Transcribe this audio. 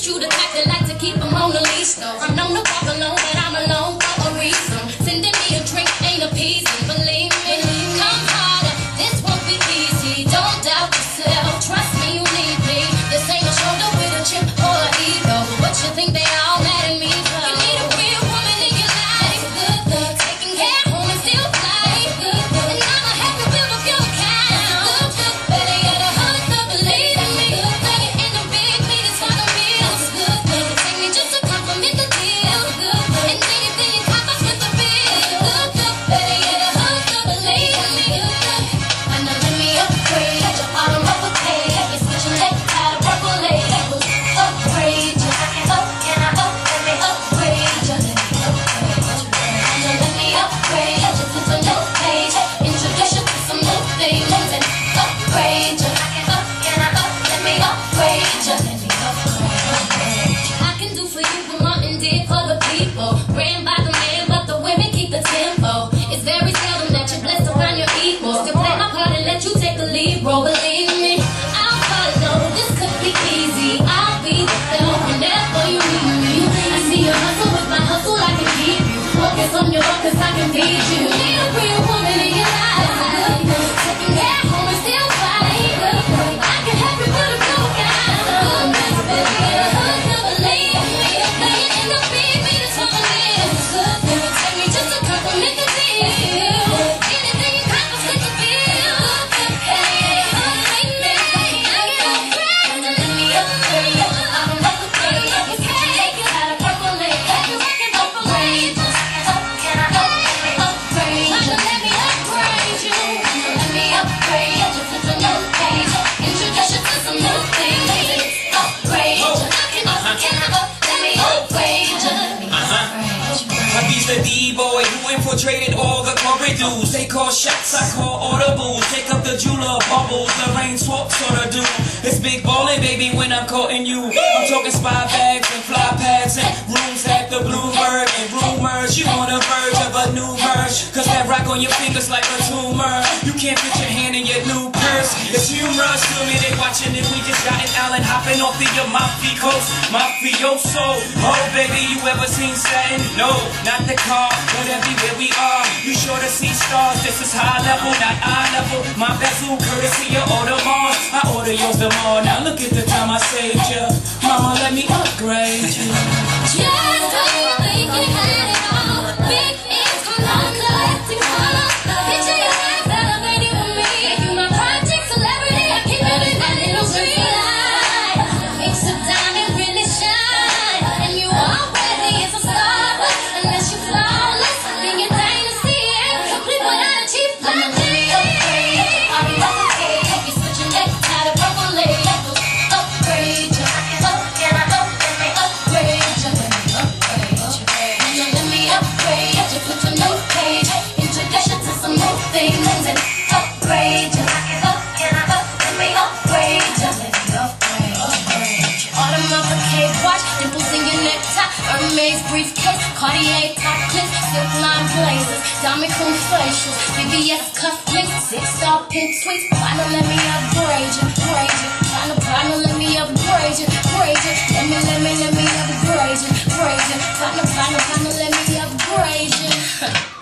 true the type that like to keep them on the leash though. I'm known to walk alone, but I'm alone for a reason. Sending me a drink ain't appeasing, believe me. Come harder, this won't be easy. Don't doubt yourself, trust me, you need me. This ain't a shoulder with a chip or an ego. What you think they all mad at me for? You need a real woman in your life. Good luck, taking care home and still fly. Good luck, and I'm a happy will of your kind. Good luck, better yet a hood to believe in me. Good luck, in the big meetings for the meals. Good luck, take me just to compliment the deal. Good luck, and anything you cop us with the bill. Good luck, better yet a hood to believe in me. Good luck, I know let me upgrade your autumn of a pay. You're switching neck, tied a purple leg. Upgrade you, up, can I up, let me upgrade you. Let me upgrade you. I know let me upgrade you to some new page. Introduce you to some new things and upgrade you. Up, can I up, let me upgrade you. Let me upgrade you. I can do for you what Martin did for the people. Ran by the man, but the women keep the tempo. It's very seldom that you're blessed around your equals. To play my part and let you take the lead role, believe me. I'll follow, this could be easy. I'll be there whenever you need me. I see your hustle with my hustle, I can keep you. Focus on your work, cause I can feed you. Need a real woman in your life. Taking care home and still fight. I can help you with a blue guy. Baby, get a hood to believe me. Playing in the big meetings for the lives. Take me just to compliment the deal. Anything you got, I'll stick the bill. Hey, upgrade me. I get upgrade. Let me upgrade. I don't like the pay. You can't take it out of purple leg. You can upgrade. Up, can I up? Let me upgrade. Let me upgrade you. Let me upgrade you to some new page. Introduce you to some new things. Upgrade you. Can I up? Let me upgrade you. Let me upgrade you. I be's the D-boy who infiltrated all the corridors. They call shots, I call audibles. Take up the jeweler bubbles, the rain swap sort of do. It's big ballin', baby, when I'm courting you. I'm talking spy bags and fly pads and rooms at the Bluebird and rumors. You on the verge of a new merge, cause that rock on your fingers like a tumor. You can't put your hand in your new purse. It's humorous to me, they watching it. We just got an Allen hopping off the Amalfi Coast. Mafioso, oh baby, you ever seen satin? No, not the car, but everywhere we are. You sure to see stars, this is high level, not eye level. My bezel, courtesy of Audemars. I order yours tomorrow, now look at the time I saved you. Mama, let me upgrade you. Just when you think you had it all, big things come on, collecting color. Picture your life elevated with me. You my project celebrity, I keep it in that little green light. Makes a diamond really shine, and you already is a star. But unless you flawless, then your dynasty ain't complete without a cheap fly. Let me upgrade. I'm about to pay. You're switching neck, tied a purple leg. Upgrade you. Up, can I up? Let me upgrade you. Let me upgrade you. Let me upgrade you. Put your new page. Introduce you to some new things and upgrade you. Up, can I up? Let me upgrade you. Let me upgrade you. Autumn of a cake watch, dimples in your necktie, Hermes briefcase, Cartier top clips, silk line blazers, diamond cool facials, BBS cufflinks, 6-star pink sweets. Final, let me upgrade you, grade you. Final, let me upgrade you, grade you. Let me upgrade you, grade you. Final, let me upgrade you.